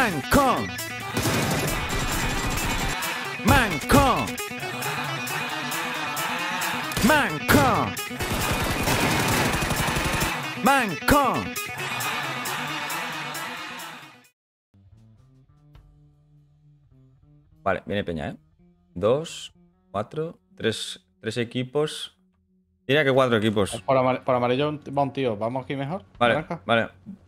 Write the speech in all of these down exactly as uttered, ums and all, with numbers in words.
Manco. Manco. Manco. Manco. Vale, viene peña, ¿eh? Dos, cuatro, tres, tres equipos. Diría que cuatro equipos. Por, amar por amarillo va un tío. ¿Vamos aquí mejor? Vale, Naranja. vale.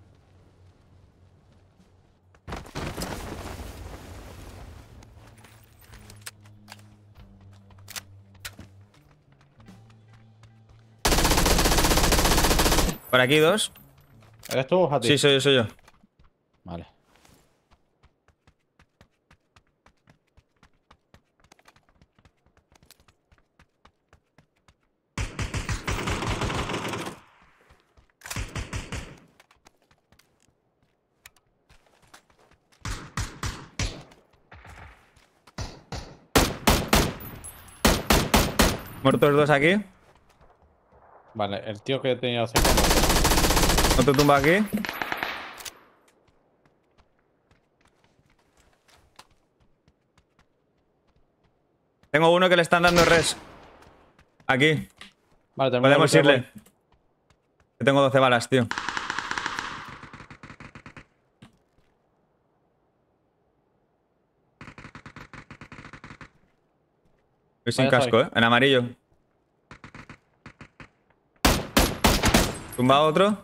Por aquí dos. ¿Eres tú o a ti? Sí, soy yo, soy yo. Vale. Muertos dos aquí. Vale, el tío que tenía cerca. Otro tumba aquí. Tengo uno que le están dando res. Aquí. Vale, termino Podemos de lootear, irle. Yo tengo doce balas, tío. Estoy sin Vaya, casco, soy. ¿eh? En amarillo. Tumba otro.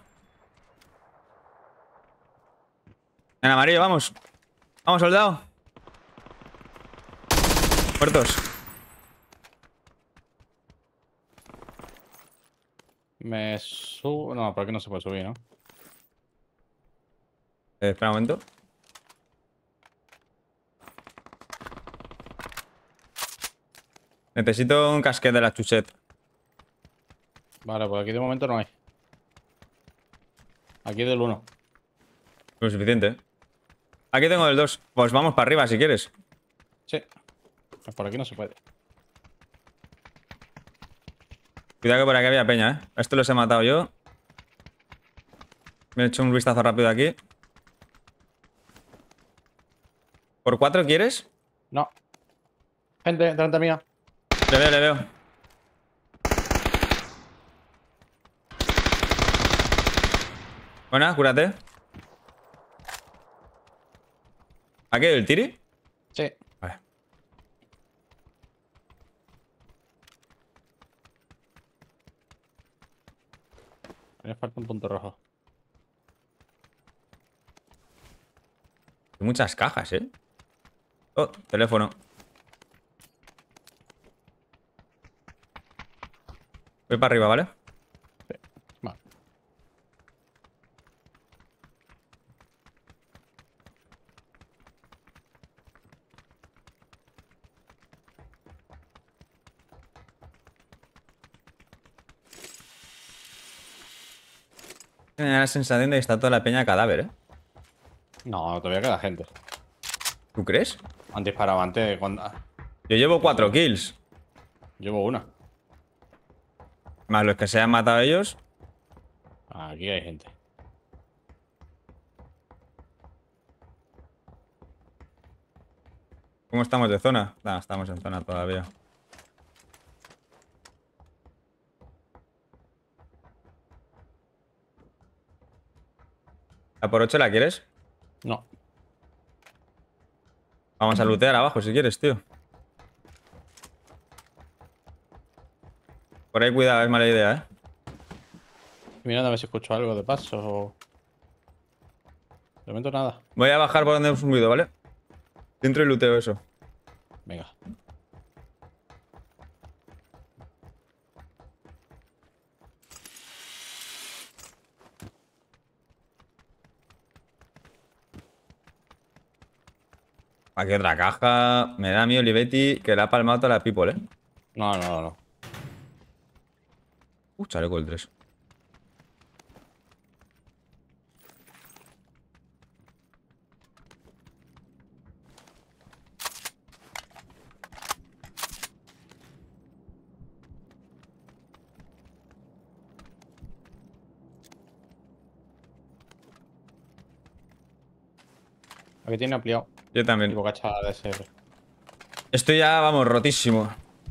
En amarillo, vamos. Vamos, soldado. Muertos. Me subo. No, por aquí no se puede subir, ¿no? Eh, espera un momento. Necesito un casquete de la chuchet. Vale, pues aquí de momento no hay. Aquí del uno. Lo suficiente, ¿eh? Aquí tengo el dos. Pues vamos para arriba si quieres. Sí. Pues por aquí no se puede. Cuidado que por aquí había peña, ¿eh? A esto los he matado yo. Me he hecho un vistazo rápido aquí. ¿Por cuatro quieres? No. Gente, delante mía. Le veo, le veo. Buena, cúrate. ¿Aquí el tiri? Sí. Vale. Me falta un punto rojo. Hay muchas cajas, ¿eh? Oh, teléfono. Voy para arriba, ¿vale? Sí. Vale. Tenía la sensación de que está toda la peña cadáver, ¿eh? No, todavía queda gente. ¿Tú crees? Han disparado antes cuando. Yo llevo Yo cuatro sé. kills. Llevo una. Más los que se han matado ellos. Aquí hay gente. ¿Cómo estamos de zona? No, estamos en zona todavía. ¿La por ocho la quieres? No. Vamos a lootear abajo si quieres, tío. Por ahí cuidado, es mala idea, ¿eh? Mirando a ver si escucho algo de paso o. De momento nada. Voy a bajar por donde hemos subido, ¿vale? Dentro y looteo eso. Venga. Aquí otra caja. Me da miedo Olivetti que le ha palmado toda la people, ¿eh? No, no, no. Uh, chaleco el tres. Aquí tiene ampliado. Yo también. Tipo cacha de S R. Estoy ya, vamos, rotísimo.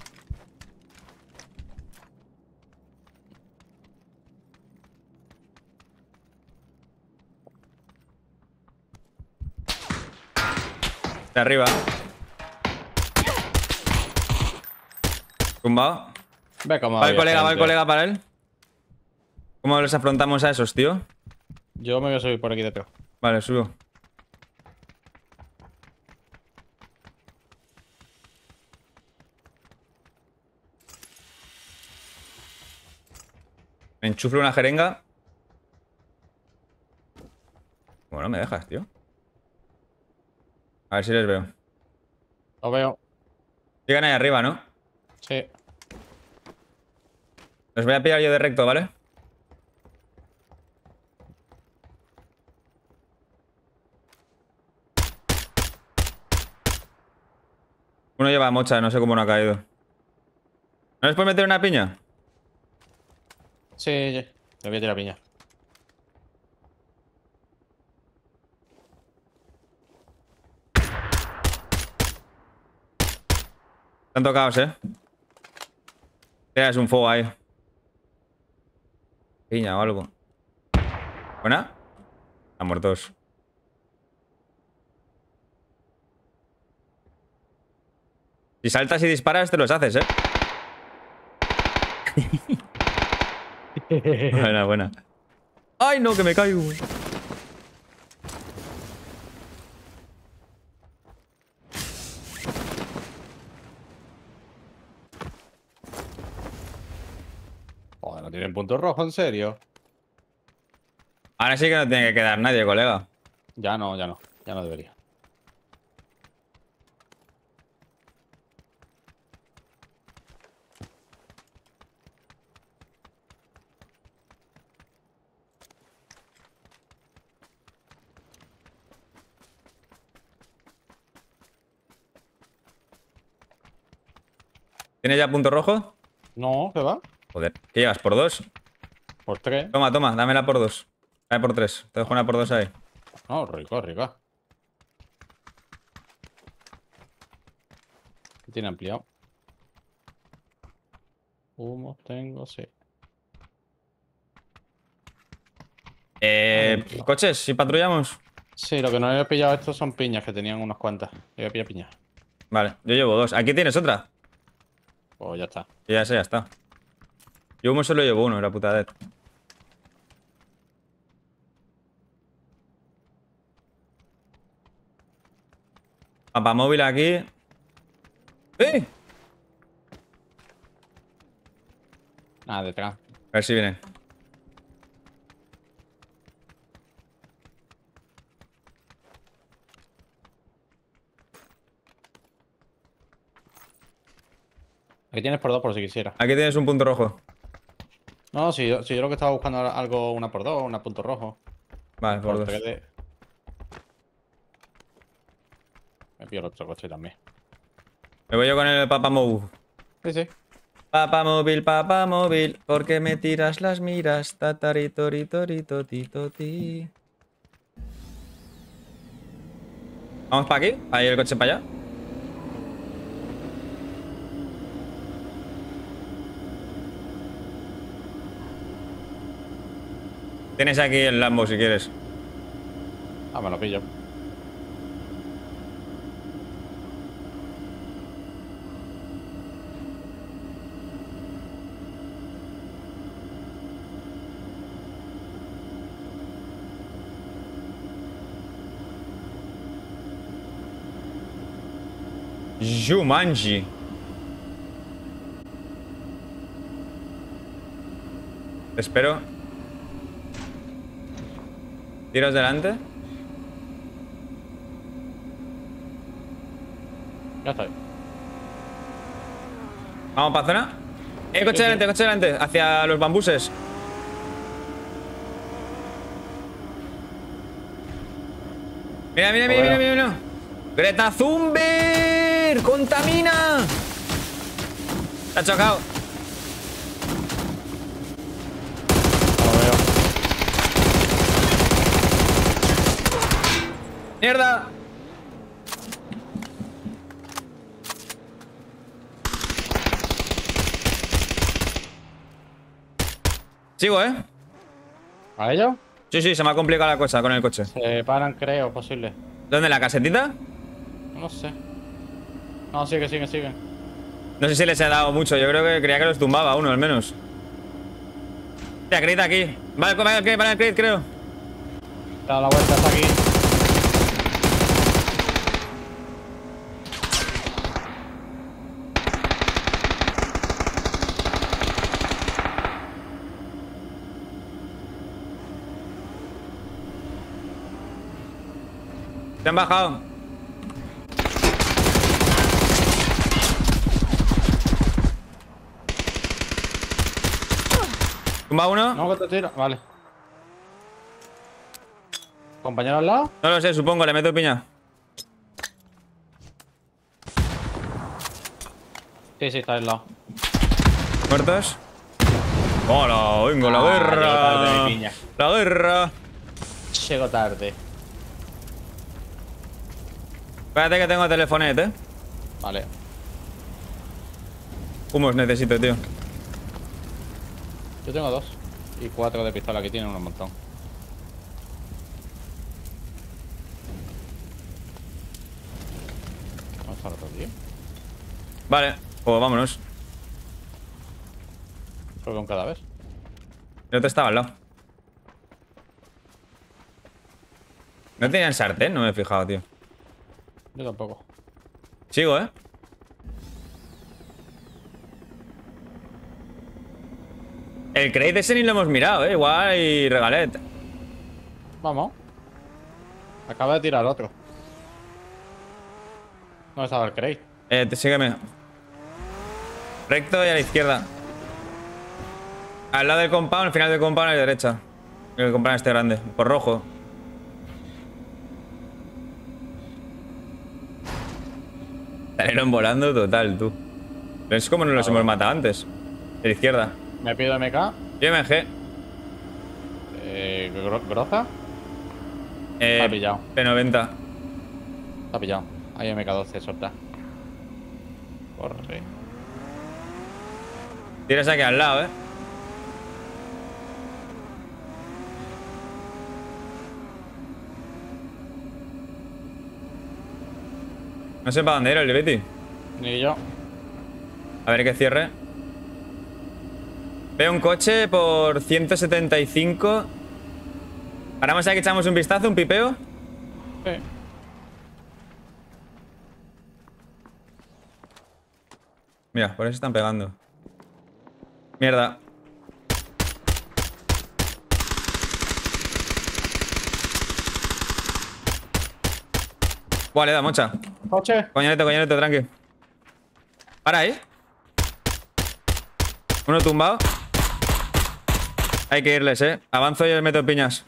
De arriba. Tumbado. Ve cómo Va el había colega, va el gente. colega para él. ¿Cómo les afrontamos a esos, tío? Yo me voy a subir por aquí detrás. Vale, subo. Me enchuflo una jeringa. Bueno, me dejas, tío. A ver si les veo. Lo veo. Llegan ahí arriba, ¿no? Sí. Los voy a pillar yo de recto, ¿vale? Uno lleva mocha, no sé cómo no ha caído. ¿No les puedes meter una piña? Sí, sí. Le voy a tirar piña. Están tocados, ¿eh? Es un fuego ahí. Piña o algo. ¿Buena? Están muertos. Si saltas y disparas, te los haces, ¿eh? Buena, buena. ¡Ay, no, que me caigo! Joder, no tienen punto rojo, en serio. Ahora sí que no tiene que quedar nadie, colega. Ya no, ya no. Ya no debería. ¿Tienes ya punto rojo? No, ¿qué va? Joder. ¿Qué llevas? ¿Por dos? Por tres. Toma, toma, dámela por dos. Dame por tres. Te dejo una por dos ahí. No, rico, rico. Tiene ampliado. Humo tengo, sí. Eh, coches, si patrullamos. Sí, lo que no había pillado estos son piñas, que tenían unas cuantas. Yo voy a pillar piñas. Vale, yo llevo dos. Aquí tienes otra. Pues ya está. Y ya sé, ya está. Yo humo solo llevo uno, la puta de. Papamóvil aquí. ¡Eh! Nada, detrás. A ver si vienen. Aquí tienes por dos por si quisiera. Aquí tienes un punto rojo. No, si yo, si yo lo que estaba buscando era algo, una por dos, una punto rojo. Vale, por dos. tres de... Me pillo el otro coche también. Me voy yo con el papamóvil. Sí, sí. Papamóvil, papamóvil, ¿por qué me tiras las miras? Tataritoritoritoriti. ¿Vamos para aquí? ¿Ahí el coche para allá? Tienes aquí el Lambo si quieres. Ah, me lo pillo. Jumanji. Te espero. Tiros delante. Ya estoy. Vamos para zona. Eh, coche Sí, sí. delante, coche delante. Hacia los bambuses. Mira, mira, mira, mira, mira, mira. Greta Thunberg. Contamina. Se ha chocado. Lo veo. Mierda. Sigo, ¿eh? ¿A ellos? Sí, sí, se me ha complicado la cosa con el coche. Se paran, creo, posible. ¿Dónde? ¿La casetita? No sé. No, sigue, sigue, sigue. No sé si les he dado mucho. Yo creo que creía que los tumbaba uno, al menos. Te acredita aquí. Vale, vale, vale, vale, vale, creo. Te ha dado la vuelta hasta aquí. Se han bajado. ¿Tumba uno? No, que te tiro. Vale. ¿Compañero al lado? No lo sé, supongo, le meto piña. Sí, sí, está al lado. ¿Muertos? ¡Hola! ¡Venga, la Ah, guerra! llego tarde, mi piña. ¡La guerra! Llego tarde. Espérate que tengo telefonet, ¿eh? Vale. Humos necesito, tío. Yo tengo dos. Y cuatro de pistola, que tienen un montón. ¿Dónde está el otro tío? Vale, pues vámonos. Creo que un cadáver. El otro estaba al lado. No tenían sartén, no me he fijado, tío. Yo tampoco. Sigo, ¿eh? El crate ese ni lo hemos mirado, ¿eh? Igual y regalet. Vamos. Acaba de tirar otro. ¿Dónde estaba el crate? Eh, te- sígueme. Recto y a la izquierda. Al lado del compound, al final del compound a la derecha. El compound este grande, por rojo. Salieron volando total, tú. Pero es como no los hemos matado antes. De la izquierda. Me pido M K. Yo M G. Eh, gro- ¿Groza? Eh, Está pillado. P noventa. Está pillado. Hay M K doce, solta. Corre. Tiras aquí al lado, ¿eh? No sé para dónde era el Betty. Ni yo. A ver que cierre. Veo un coche por ciento setenta y cinco. Paramos aquí, echamos un vistazo, un pipeo. Sí. Mira, por eso están pegando. Mierda. Buah, le da mocha. Coche. Coñoneto, coñoneto, tranqui. Para ahí. Uno tumbado. Hay que irles, eh. Avanzo y les meto piñas.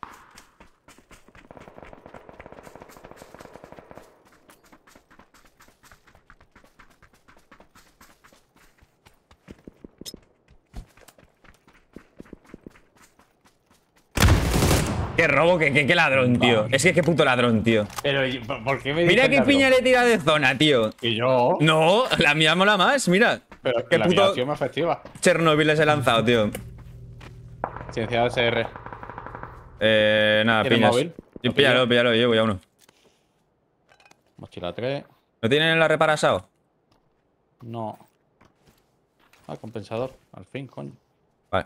Qué robo, qué, qué, qué ladrón, tío. Es que qué puto ladrón, tío. Pero, ¿y ¿por por qué me Mira dices qué ladrón? piña le tira de zona, tío. Y yo. No, la mía mola más, mira. Pero Qué la puto mía ha sido más efectiva. Chernobyl les he lanzado, tío. Ciencia de C R. Eh, nada, ¿Tiene piñas. móvil? Sí, ¿Lo píllalo, pillo? píllalo, llevo ya uno. Mochila tres. ¿No tienen la reparasado? No. Ah, compensador. Al fin, coño. Vale.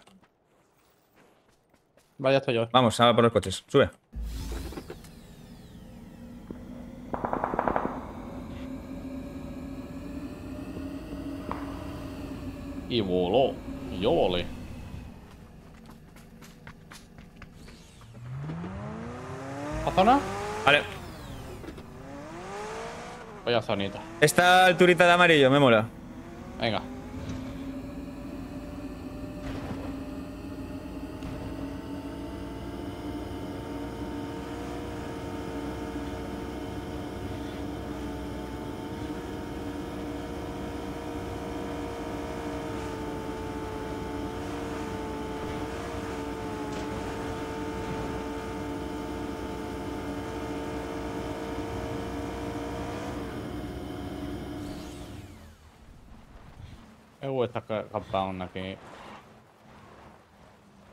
Vaya, estoy yo. Vamos, a por los coches. Sube. Y voló. Y yo volé. ¿La zona? Vale. Vaya zonita. Esta alturita de amarillo me mola. Venga. Uh, esta ca- compound aquí.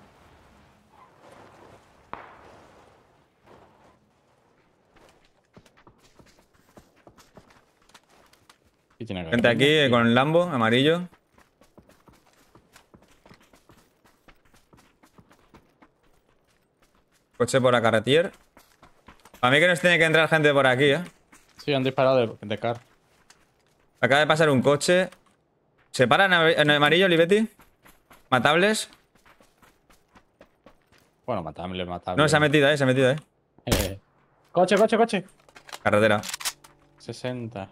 Aquí tiene que Gente haber aquí gente. eh, con el Lambo, amarillo. Coche por la carretera. A mí que nos tiene que entrar gente por aquí, ¿eh? Sí, han disparado de, de car. Acaba de pasar un coche. ¿Se para en en amarillo, Olivetti? ¿Matables? Bueno, matable, matable. No, se ha metido ahí, se ha metido ahí. Eh. Coche, coche, coche. Carretera. sesenta.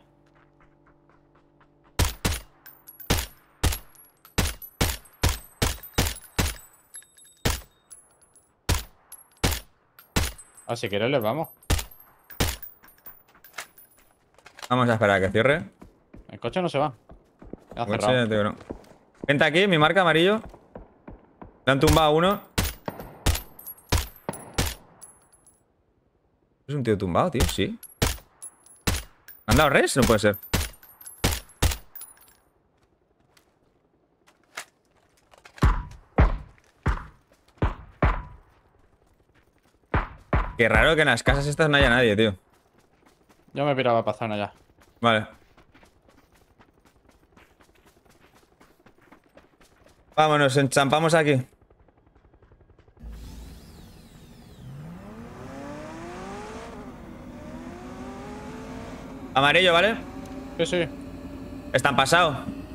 Ah, si quieres les vamos. Vamos a esperar a que cierre. El coche no se va. Ha Coche, cerrado. tío, no. Gente aquí, mi marca amarillo. Le han tumbado a uno. Es un tío tumbado, tío, sí. ¿Han dado res? No puede ser. Qué raro que en las casas estas no haya nadie, tío. Yo me piraba para zona ya. Vale. Vámonos, enchampamos aquí. Amarillo, ¿vale? Sí, sí. Están pasados.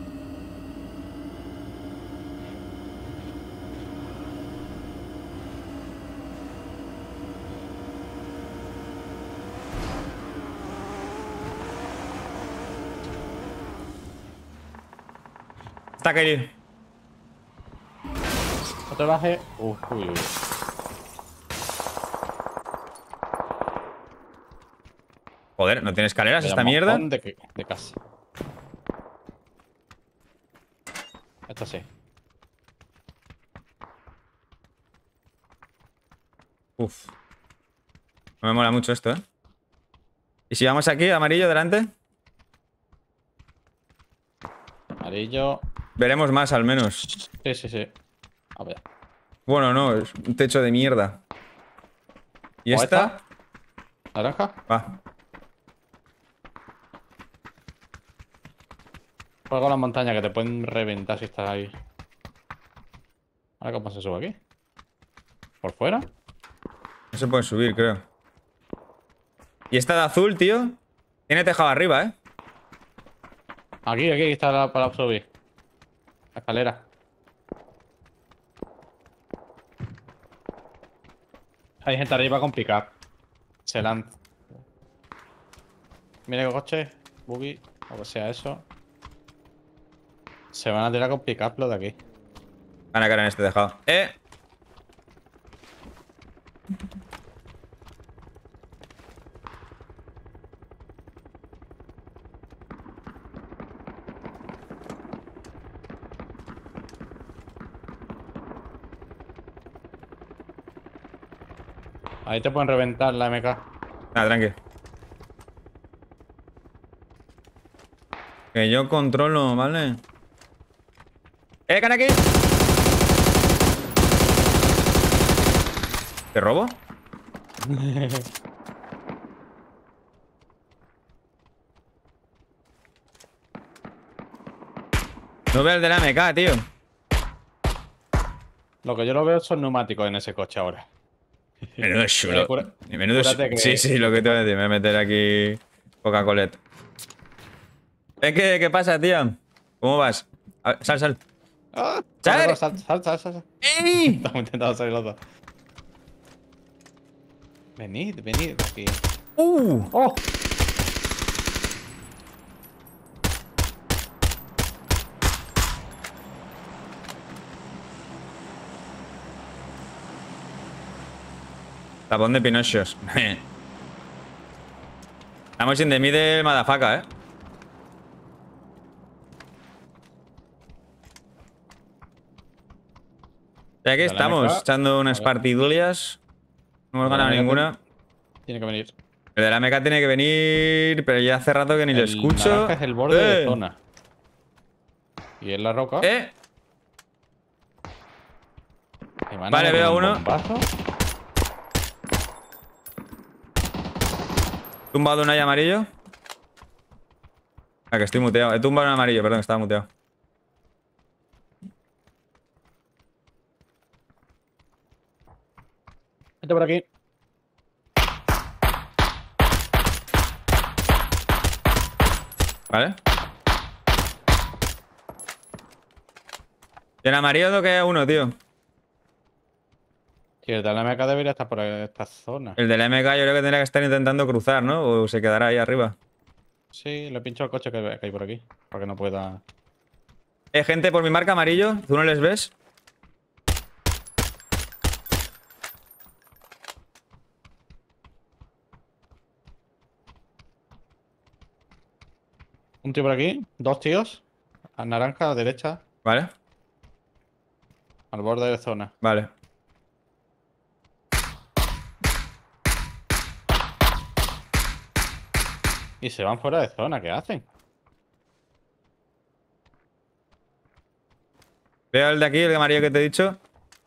Está Kelly. No te bajes. Uy, uy, uy. Joder, ¿no tiene escaleras Vaya esta mierda? mojón De, que- de casa. Esto sí. Uf. No me mola mucho esto, ¿eh? ¿Y si vamos aquí, amarillo, delante? Amarillo. Veremos más, al menos. Sí, sí, sí. A ver. Bueno, no, es un techo de mierda. ¿Y ¿O esta? ¿Naranja? Va. Juega la montaña que te pueden reventar si estás ahí. Ahora, ¿cómo se sube aquí? ¿Por fuera? No se puede subir, creo. Y esta de azul, tío. Tiene tejado arriba, ¿eh? Aquí, aquí está la, para subir. La escalera. Hay gente arriba con pick-up. Se lanza. Mira el coche. Buggy. O que sea eso. Se van a tirar con pick-up los de aquí. Van a caer en este tejado. ¡Eh! Ahí te pueden reventar la M K. Nada, tranqui. Que yo controlo, ¿vale? ¡Eh, can aquí! ¿Te robo? No veo el de la M K, tío. Lo que yo lo veo son neumáticos en ese coche ahora. Menudo chulo. Eh, cura- Menudo cúrate chu- que- Sí, sí, lo que te voy a decir. Me voy a meter aquí Coca-Cola. ¿Eh, qué, qué pasa, tío? ¿Cómo vas? A ver, sal, sal. ¡Ah! ¡Sal! Sal, sal, sal, sal, sal. ¡Ey! Estamos intentando salir los dos. Venid, venid aquí. ¡Uh! ¡Oh! Tapón de Pinochos. Estamos in the middle, madafaca, ¿eh? Ya que Dale, estamos M K. echando unas A ver. partidullas. No hemos Dale, ganado M K. ninguna. Tiene que venir. El de la M K tiene que venir, pero ya hace rato que ni lo El escucho. naranja es el borde de ¡Eh! zona. Y es la roca. ¡Eh! Me van a Vale, meter veo un uno. bombazo. Tumbado un ahí amarillo. Ah, que estoy muteado. He tumbado en amarillo, perdón, estaba muteado. Vete por aquí. Vale. Y en amarillo toqué a uno, tío. Sí, el de la M K debería estar por esta zona. El del M K yo creo que tendría que estar intentando cruzar, ¿no? O se quedará ahí arriba. Sí, le pincho el coche que, que hay por aquí. Para que no pueda... Eh, gente por mi marca amarillo. ¿Tú no les ves? Un tío por aquí. Dos tíos. A naranja, a la derecha. Vale. Al borde de zona. Vale. Y se van fuera de zona. ¿Qué hacen? Veo el de aquí, el de amarillo que te he dicho.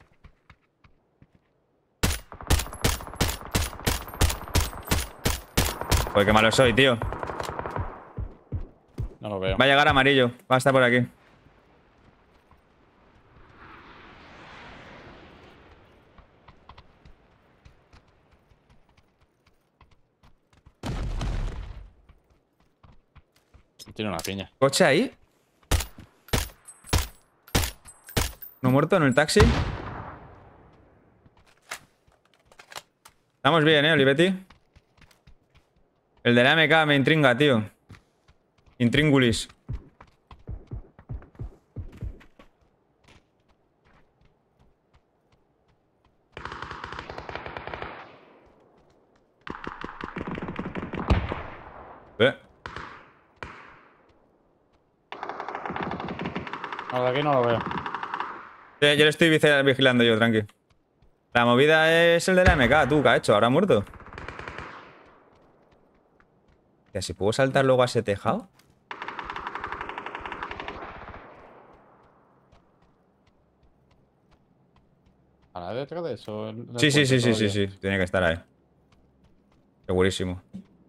Joder, qué malo soy, tío. No lo veo. Va a llegar amarillo. Va a estar por aquí. Tiene una piña. ¿Coche ahí? ¿No muerto en el taxi? Estamos bien, ¿eh, Olivetti? El de la M K me intringa, tío. Intríngulis. Eh. No, de aquí no lo veo. Yo, yo le estoy vici- vigilando yo, tranqui. La movida es el de la M K, tú, ¿qué ha hecho? ¿Habrá muerto? Ya, si puedo saltar luego a ese tejado. ¿Para detrás de eso? El- el Sí, sí, puente sí, sí, sí, todavía. sí. Tiene que estar ahí. Segurísimo.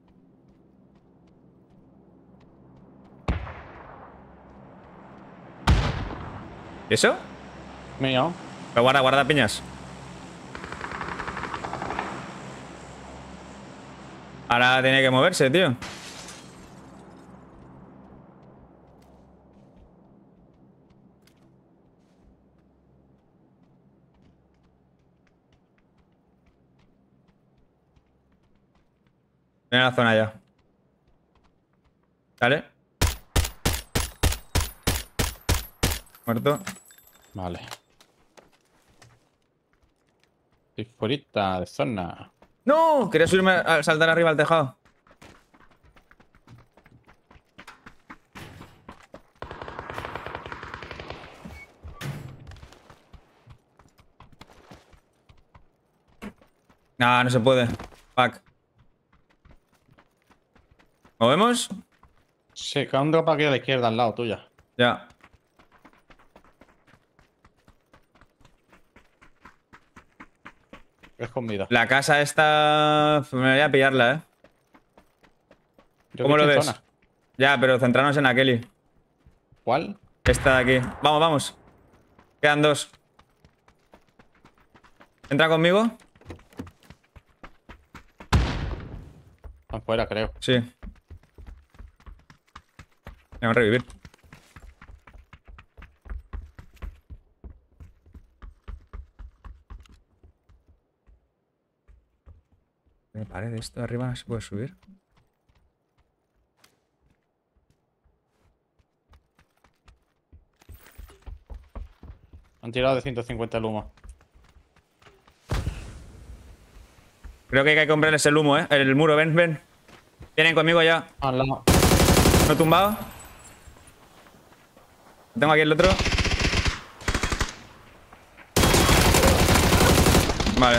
¿Y eso? Mío. Pero guarda, guarda piñas. Ahora tiene que moverse, tío. Viene a la zona ya. Dale. Muerto. Vale. Estoy fuerita de zona. ¡No! Quería subirme a saltar arriba al tejado. No, no se puede. Fuck. ¿Movemos? Sí, queda un drop aquí a la izquierda, al lado tuya. Ya. Es comida. La casa esta... Me voy a pillarla, ¿eh? Yo ¿Cómo que lo estoy en ves? zona. Ya, pero centrarnos en Kelly. ¿Cuál? Esta de aquí. Vamos, vamos. Quedan dos. ¿Entra conmigo? Están fuera, creo. Sí. Vamos a revivir. Me paré de esto de arriba, no se puede subir. Han tirado de ciento cincuenta el humo. Creo que hay que comprarles el humo, ¿eh? El muro, ven, ven. Vienen conmigo ya. Al lado. ¿No he tumbado? Tengo aquí el otro. Vale.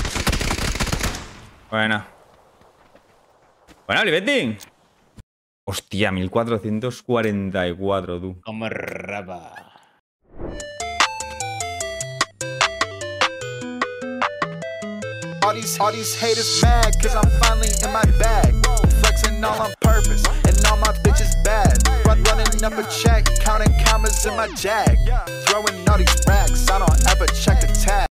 Buena. Buena, Olivetti. Hostia, mil cuatrocientos cuarenta y cuatro, tú. Como rapa. All these, all these haters mad, cause I'm finally in my bag. Flexing all on purpose, and all my bitches bad. Running up a check, counting commas in my jag. Throwing all these racks, I don't ever check the tag.